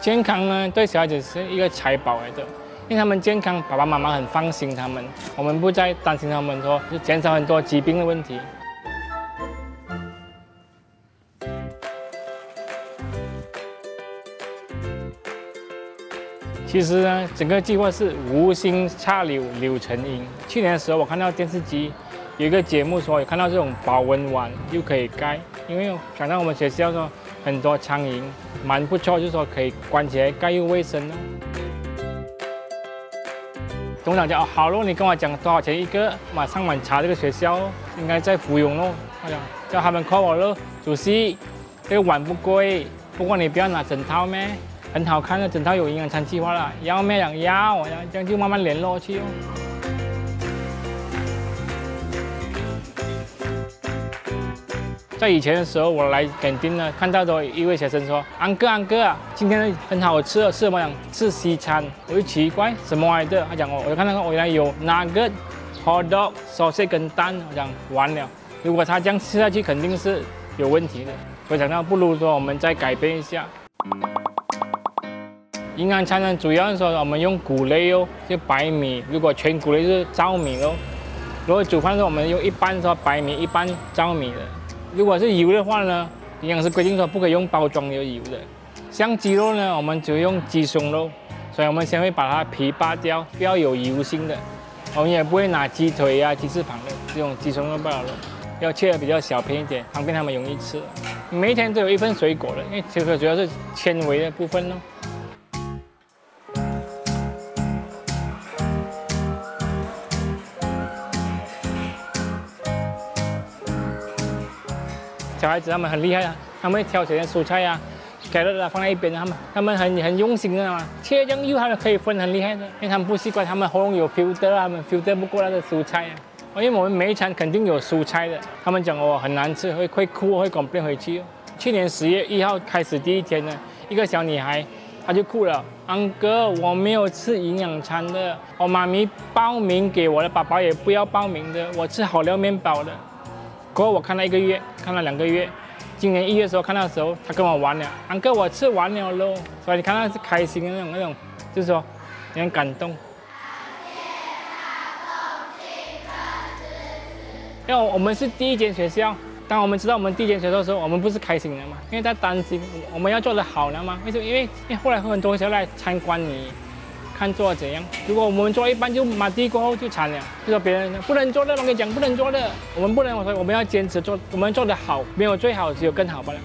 健康呢，对小孩子是一个财宝来的，因为他们健康，爸爸妈妈很放心他们，我们不再担心他们说，就减少很多疾病的问题。其实呢，整个计划是无心插柳柳成荫。去年的时候，我看到电视机有一个节目说，有看到这种保温碗又可以盖，因为想到我们学校说很多苍蝇，蛮不错，就是说可以关起来盖又卫生哦。董事长讲哦好咯，你跟我讲多少钱一个，马上查这个学校应该在芙蓉咯。他讲叫他们 call 我咯，主席，这个碗不贵，不过你不要拿整套咩？很好看的，整套有营养餐计划了，要咩讲要，这样就慢慢联络去哦。在以前的时候，我来垦丁呢，看到的一位学生说：“安哥啊，今天很好吃哦，吃什么讲吃西餐。”我就奇怪，什么来的？他讲我看到我原来有 nugget、hot dog、sausage 跟蛋，我讲完了。如果他这样吃下去，肯定是有问题的。我想到不如说我们再改变一下。营养餐呢，主要是说我们用谷类哦，就白米。如果全谷类是糙米哦。如果煮饭的时候，我们用一半说白米，一半糙米的。如果是油的话呢，营养师规定说不可以用包装有油的。像鸡肉呢，我们只用鸡胸肉，所以我们先会把它皮扒掉，不要有油性的。我们也不会拿鸡腿啊、鸡翅膀的这种鸡胸肉罢了，要切的比较小片一点，方便他们容易吃。每一天都有一份水果的，因为水果主要是纤维的部分哦。小孩子他们很厉害啊，他们会挑选蔬菜啊、carrot啊放在一边，他们很用心的嘛，切这样幼他们可以分很厉害的，因为他们不习惯，他们喉咙有 filter 啊，他们 filter 不过那个蔬菜啊。因为我们每一餐肯定有蔬菜的，他们讲哦很难吃，会哭，会complain回去哦。去年10月1号开始第一天呢，一个小女孩她就哭了，安哥我没有吃营养餐的，我妈咪报名给我的，爸爸也不要报名的，我吃好料面包的。过后我看了1个月，看了2个月，今年1月的时候看到的时候，他跟我玩了，安哥我吃完了咯，所以你看他是开心的那种，就是说你很感动。因为我们是第一间学校，当我们知道我们第一间学校的时候，我们不是开心的嘛，因为在担心我们要做得好了嘛。为什么？因为后来会很多学校来参观你。看做怎样？如果我们做一半就马地过后就惨了，就说别人不能做的，我跟你讲不能做的，我们不能，我说我们要坚持做，我们做得好，没有最好，只有更好罢了。